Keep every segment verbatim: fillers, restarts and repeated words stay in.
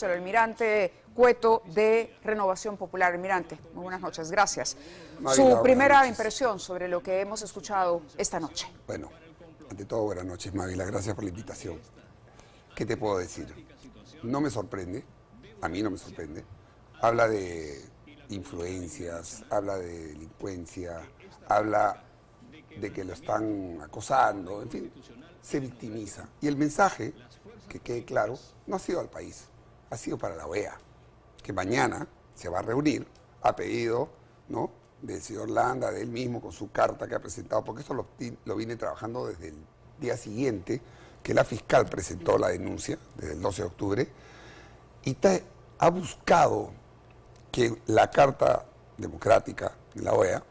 nosotros el almirante Cueto de Renovación Popular. Almirante, muy buenas noches, gracias. Mávila, Su primera noches. impresión sobre lo que hemos escuchado esta noche. Bueno, ante todo, buenas noches, Mávila, gracias por la invitación. ¿Qué te puedo decir? No me sorprende, a mí no me sorprende. Habla de influencias, habla de delincuencia, habla de que lo están acosando, en fin, se victimiza. Y el mensaje, que quede claro, no ha sido al país, ha sido para la O E A, que mañana se va a reunir a pedido, ¿no?, del señor Landa, de él mismo, con su carta que ha presentado, porque esto lo, lo vine trabajando desde el día siguiente que la fiscal presentó la denuncia, desde el doce de octubre, y te, ha buscado que la Carta Democrática de la O E A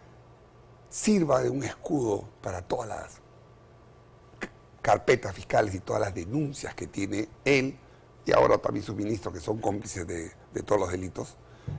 sirva de un escudo para todas las carpetas fiscales y todas las denuncias que tiene él y ahora también sus ministros, que son cómplices de, de todos los delitos,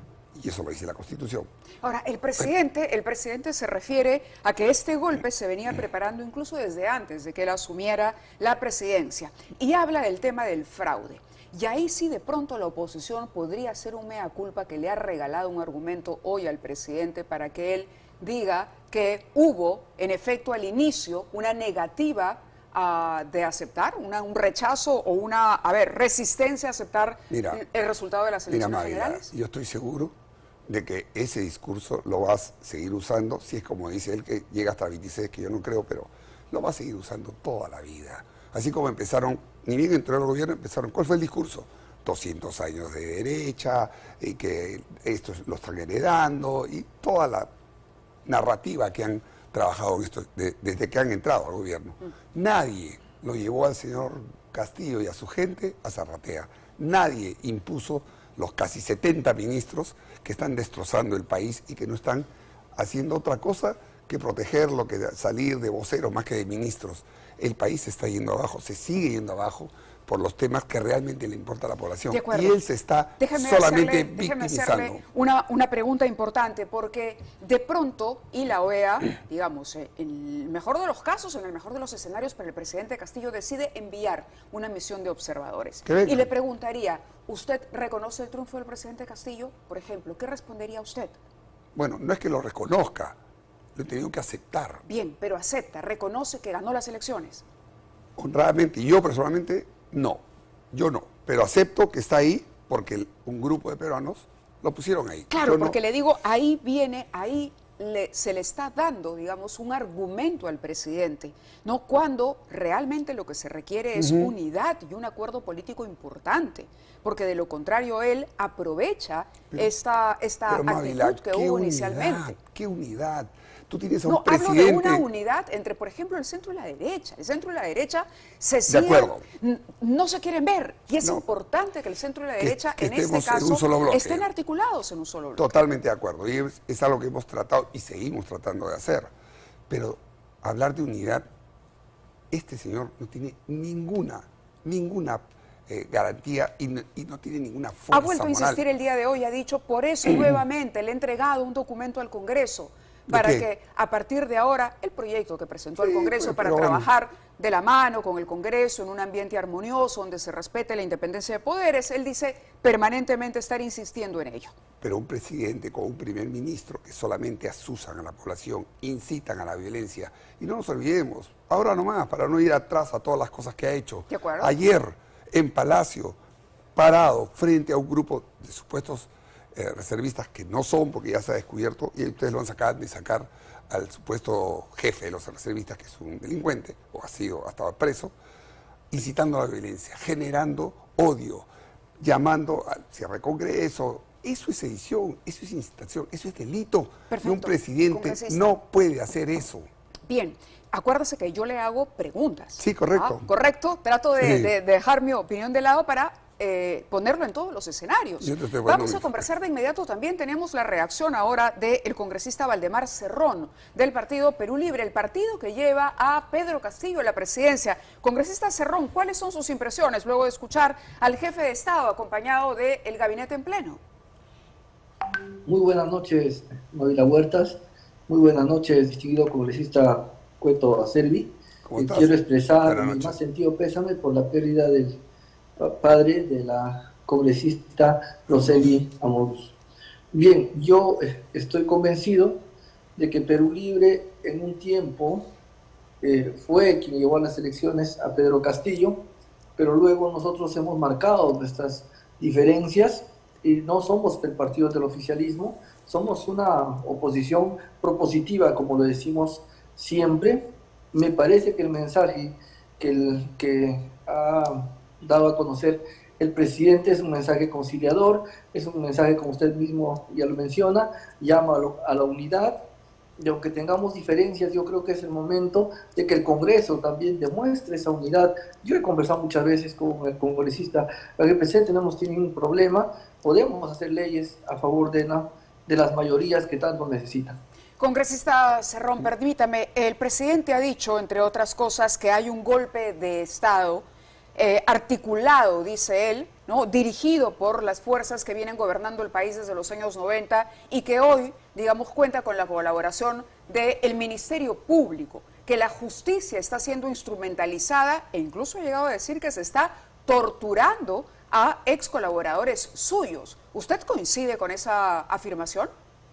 y eso lo dice la Constitución. Ahora, el presidente, el presidente se refiere a que este golpe se venía preparando incluso desde antes de que él asumiera la presidencia, y habla del tema del fraude. Y ahí sí de pronto la oposición podría hacer un mea culpa, que le ha regalado un argumento hoy al presidente para que él diga que hubo, en efecto, al inicio una negativa uh, de aceptar, una, un rechazo o una, a ver, resistencia a aceptar mira, el resultado de las elecciones mira, Mávila, generales. Yo estoy seguro de que ese discurso lo vas a seguir usando, si es como dice él, que llega hasta veintiséis, que yo no creo, pero lo va a seguir usando toda la vida. Así como empezaron, ni bien entró el gobierno, empezaron, ¿cuál fue el discurso? doscientos años de derecha, y que estos lo están heredando, y toda la narrativa que han trabajado en esto de, desde que han entrado al gobierno. Mm. Nadie lo llevó al señor Castillo y a su gente a Zarratea. Nadie impuso los casi setenta ministros que están destrozando el país y que no están haciendo otra cosa que protegerlo, que salir de voceros más que de ministros. El país se está yendo abajo, se sigue yendo abajo por los temas que realmente le importa a la población. Y él se está déjeme solamente hacerle, victimizando. Déjeme hacerle una, una pregunta importante, porque de pronto, y la O E A, digamos, en el mejor de los casos, en el mejor de los escenarios, para el presidente Castillo decide enviar una misión de observadores. Y le preguntaría, ¿usted reconoce el triunfo del presidente Castillo? Por ejemplo, ¿qué respondería usted? Bueno, no es que lo reconozca, lo he tenido que aceptar. Bien, pero acepta, reconoce que ganó las elecciones. Honradamente, y yo personalmente, no, yo no, pero acepto que está ahí porque un grupo de peruanos lo pusieron ahí. Claro, yo porque no. le digo, ahí viene, ahí le, se le está dando, digamos, un argumento al presidente, ¿no? Cuando realmente lo que se requiere es uh-huh. unidad y un acuerdo político importante, porque de lo contrario él aprovecha pero, esta, esta pero, Mávila, actitud que hubo unidad, inicialmente. ¿Qué unidad? Tú tienes a un no, presidente... hablo de una unidad entre, por ejemplo, el centro y la derecha. El centro y la derecha se siguen, no se quieren ver. Y es no, importante que el centro y la derecha, que, que en este caso, en estén articulados en un solo bloque. Totalmente de acuerdo. Y es, es algo que hemos tratado y seguimos tratando de hacer. Pero hablar de unidad, este señor no tiene ninguna, ninguna eh, garantía y no, y no tiene ninguna fuerza Ha vuelto moral. a insistir el día de hoy, ha dicho, por eso nuevamente le he entregado un documento al Congreso, para que a partir de ahora el proyecto que presentó sí, el Congreso pues, para trabajar bueno. de la mano con el Congreso en un ambiente armonioso donde se respete la independencia de poderes, él dice permanentemente estar insistiendo en ello. Pero un presidente con un primer ministro que solamente asusan a la población, incitan a la violencia, y no nos olvidemos, ahora nomás, para no ir atrás a todas las cosas que ha hecho, ¿De acuerdo? Ayer en Palacio, parado frente a un grupo de supuestos Eh, reservistas que no son, porque ya se ha descubierto, y ustedes lo van a sacar de sacar al supuesto jefe de los reservistas, que es un delincuente, o ha sido, ha estado preso, incitando a la violencia, generando odio, llamando al cierre de Congreso. Eso es sedición, eso es incitación, eso es delito. Perfecto. Y un presidente no puede hacer eso. Bien, acuérdese que yo le hago preguntas. Sí, correcto. ¿Ah? Correcto, trato de, sí. de, de dejar mi opinión de lado para Eh, ponerlo en todos los escenarios. Vamos a conversar de inmediato. También tenemos la reacción ahora del congresista Valdemar Cerrón, del partido Perú Libre, el partido que lleva a Pedro Castillo a la presidencia. Congresista Cerrón, ¿cuáles son sus impresiones luego de escuchar al jefe de Estado acompañado del gabinete en pleno? Muy buenas noches, Mávila Huertas. Muy buenas noches, distinguido congresista Cueto Acerbi. Eh, quiero expresar mi más sentido pésame por la pérdida del padre de la congresista Roseli Amorós. Bien, yo estoy convencido de que Perú Libre en un tiempo eh, fue quien llevó a las elecciones a Pedro Castillo, pero luego nosotros hemos marcado nuestras diferencias y no somos el partido del oficialismo, somos una oposición propositiva, como lo decimos siempre. Me parece que el mensaje que, el, que ha dado a conocer el presidente es un mensaje conciliador, es un mensaje, como usted mismo ya lo menciona, llama a, lo, a la unidad, y aunque tengamos diferencias, yo creo que es el momento de que el Congreso también demuestre esa unidad. Yo he conversado muchas veces con el congresista, el presidente no hemos tenido ningún problema, podemos hacer leyes a favor de, la, de las mayorías que tanto necesitan. Congresista Cerrón, permítame, el presidente ha dicho, entre otras cosas, que hay un golpe de Estado eh, articulado, dice él, ¿no?, dirigido por las fuerzas que vienen gobernando el país desde los años noventa y que hoy, digamos, cuenta con la colaboración del Ministerio Público, que la justicia está siendo instrumentalizada e incluso ha llegado a decir que se está torturando a ex colaboradores suyos. ¿Usted coincide con esa afirmación?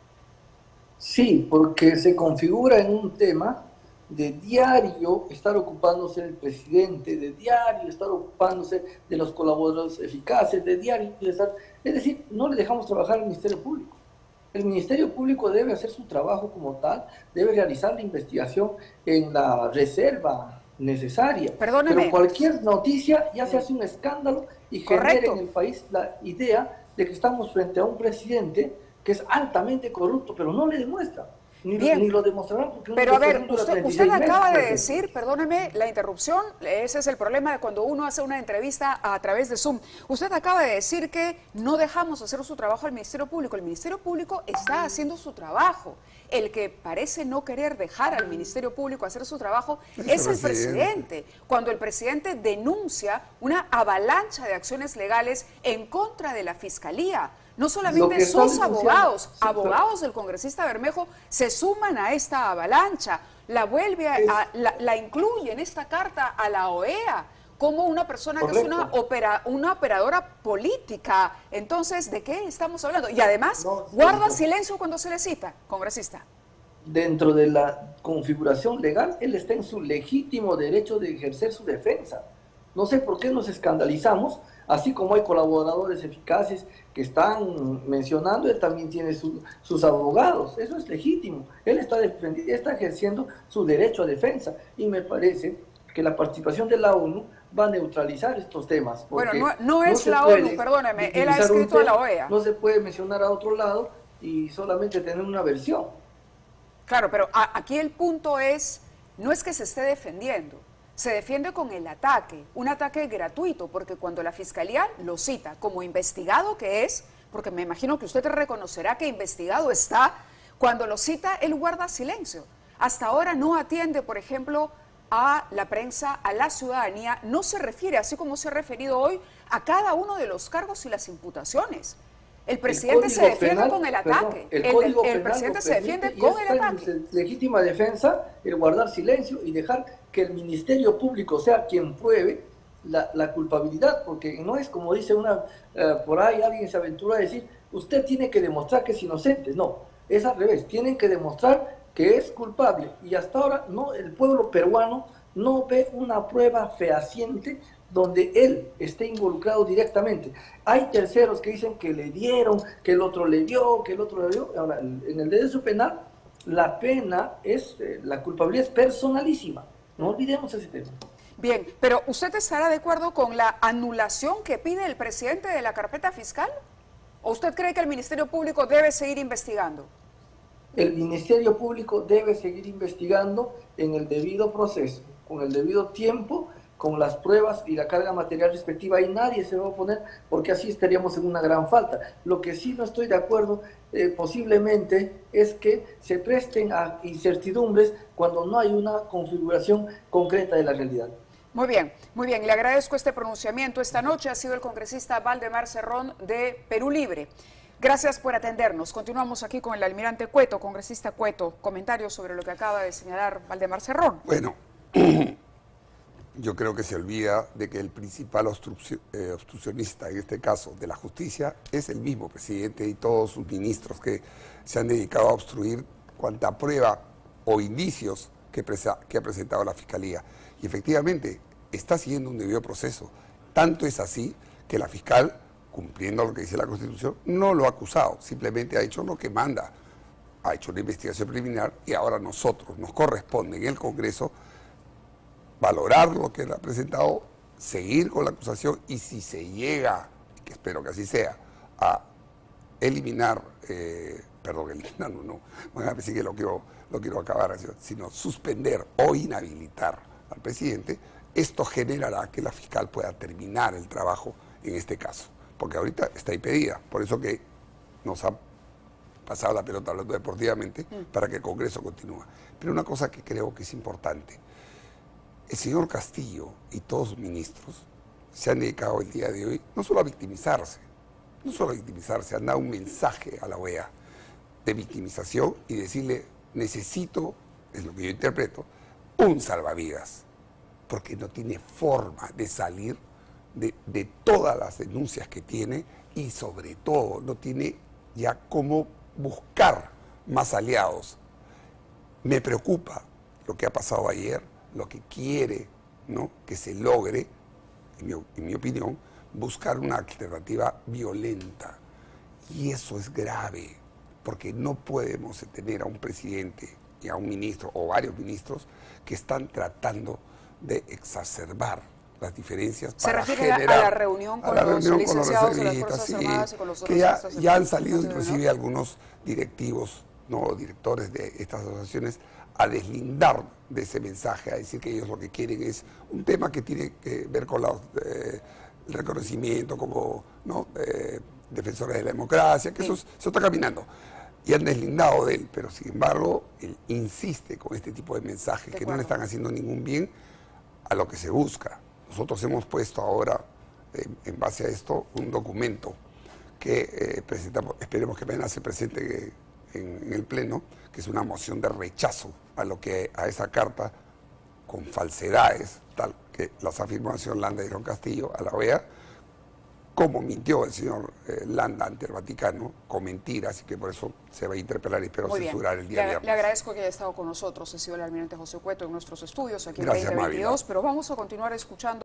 Sí, porque se configura en un tema de diario estar ocupándose del presidente, de diario estar ocupándose de los colaboradores eficaces, de diario estar... Es decir, no le dejamos trabajar al Ministerio Público. El Ministerio Público debe hacer su trabajo como tal, debe realizar la investigación en la reserva necesaria. Perdóneme. Pero cualquier noticia ya se hace un escándalo y genera Correcto. en el país la idea de que estamos frente a un presidente que es altamente corrupto, pero no le demuestra. Ni, ni lo demostrarán. Porque pero a ver, usted, usted acaba de decir, perdóneme la interrupción, ese es el problema de cuando uno hace una entrevista a través de Zoom. Usted acaba de decir que no dejamos hacer su trabajo al Ministerio Público. El Ministerio Público está haciendo su trabajo. El que parece no querer dejar al Ministerio Público hacer su trabajo es el presidente. Cuando el presidente denuncia una avalancha de acciones legales en contra de la Fiscalía. No solamente sus abogados, sí, abogados del congresista Bermejo se suman a esta avalancha, la vuelve a, a la, la incluye en esta carta a la O E A como una persona Correcto. que es una, opera, una operadora política. Entonces, ¿de qué estamos hablando? Y además, no, guarda no. silencio cuando se le cita, congresista. Dentro de la configuración legal, él está en su legítimo derecho de ejercer su defensa. No sé por qué nos escandalizamos, así como hay colaboradores eficaces que están mencionando, él también tiene su, sus abogados, eso es legítimo, él está, está ejerciendo su derecho a defensa y me parece que la participación de la ONU va a neutralizar estos temas. Bueno, no, no es no la ONU, perdóneme, él ha escrito a la O E A. No se puede mencionar a otro lado y solamente tener una versión. Claro, pero a, aquí el punto es, no es que se esté defendiendo, se defiende con el ataque, un ataque gratuito, porque cuando la Fiscalía lo cita como investigado que es, porque me imagino que usted reconocerá que investigado está, cuando lo cita él guarda silencio. Hasta ahora no atiende, por ejemplo, a la prensa, a la ciudadanía, no se refiere, así como se ha referido hoy, a cada uno de los cargos y las imputaciones. El presidente el se defiende penal, con el ataque, perdón, el, el, el presidente se defiende con el ataque. En legítima defensa, el guardar silencio y dejar que el Ministerio Público sea quien pruebe la, la culpabilidad, porque no es como dice una, uh, por ahí alguien se aventura a decir, usted tiene que demostrar que es inocente. No, es al revés, tienen que demostrar que es culpable. Y hasta ahora no, el pueblo peruano no ve una prueba fehaciente donde él esté involucrado directamente. Hay terceros que dicen que le dieron, que el otro le dio, que el otro le dio. Ahora, en el derecho penal, la pena es, eh, la culpabilidad es personalísima. No olvidemos ese tema. Bien, pero ¿usted estará de acuerdo con la anulación que pide el presidente de la carpeta fiscal? ¿O usted cree que el Ministerio Público debe seguir investigando? El Ministerio Público debe seguir investigando en el debido proceso, con el debido tiempo, con las pruebas y la carga material respectiva, y nadie se va a oponer porque así estaríamos en una gran falta. Lo que sí no estoy de acuerdo eh, posiblemente es que se presten a incertidumbres cuando no hay una configuración concreta de la realidad. Muy bien, muy bien. Le agradezco este pronunciamiento. Esta noche ha sido el congresista Valdemar Cerrón de Perú Libre. Gracias por atendernos. Continuamos aquí con el almirante Cueto, congresista Cueto. Comentarios sobre lo que acaba de señalar Valdemar Cerrón. Bueno, yo creo que se olvida de que el principal obstruccio- eh, obstruccionista, en este caso, de la justicia, es el mismo presidente y todos sus ministros que se han dedicado a obstruir cuanta prueba o indicios que, presa- que ha presentado la Fiscalía. Y efectivamente, está siguiendo un debido proceso. Tanto es así que la fiscal, cumpliendo lo que dice la Constitución, no lo ha acusado, simplemente ha hecho lo que manda. Ha hecho una investigación preliminar y ahora nosotros, nos corresponde en el Congreso valorar lo que él ha presentado, seguir con la acusación y si se llega, que espero que así sea, a eliminar, eh, perdón, eliminar, no, no, van a decir que lo quiero, lo quiero acabar, sino suspender o inhabilitar al presidente, esto generará que la fiscal pueda terminar el trabajo en este caso, porque ahorita está impedida, por eso que nos ha pasado la pelota hablando deportivamente, para que el Congreso continúe. Pero una cosa que creo que es importante, el señor Castillo y todos sus ministros se han dedicado el día de hoy no solo a victimizarse, no solo a victimizarse, han dado un mensaje a la O E A de victimización y decirle, necesito, es lo que yo interpreto, un salvavidas, porque no tiene forma de salir de, de todas las denuncias que tiene y sobre todo no tiene ya cómo buscar más aliados. Me preocupa lo que ha pasado ayer, lo que quiere, ¿no?, que se logre, en mi, en mi opinión, buscar una alternativa violenta. Y eso es grave, porque no podemos tener a un presidente y a un ministro o varios ministros que están tratando de exacerbar las diferencias ¿Se para refiere generar a la reunión con a la los reunión con los licenciados de las reservistas, Fuerzas sí, Armadas y con los que ya, reservistas ya han del salido Ejército inclusive Nacional? algunos directivos, no directores de estas asociaciones, a deslindar de ese mensaje, a decir que ellos lo que quieren es un tema que tiene que ver con la, eh, el reconocimiento como, ¿no?, eh, defensores de la democracia, que sí, eso se está caminando. Y han deslindado de él, pero sin embargo, él insiste con este tipo de mensajes de que acuerdo. No le están haciendo ningún bien a lo que se busca. Nosotros hemos puesto ahora, eh, en base a esto, un documento que eh, presentamos, esperemos que mañana se presente en, en el Pleno, que es una moción de rechazo a lo que a esa carta, con falsedades, tal que las afirmaciones Landa y Ron Castillo a la O E A, como mintió el señor eh, Landa ante el Vaticano, con mentiras, y que por eso se va a interpelar y espero censurar el día le, viernes. Le agradezco que haya estado con nosotros, ha sido el almirante José Cueto en nuestros estudios aquí en Gracias, veinte veintidós, Mávila. pero vamos a continuar escuchando.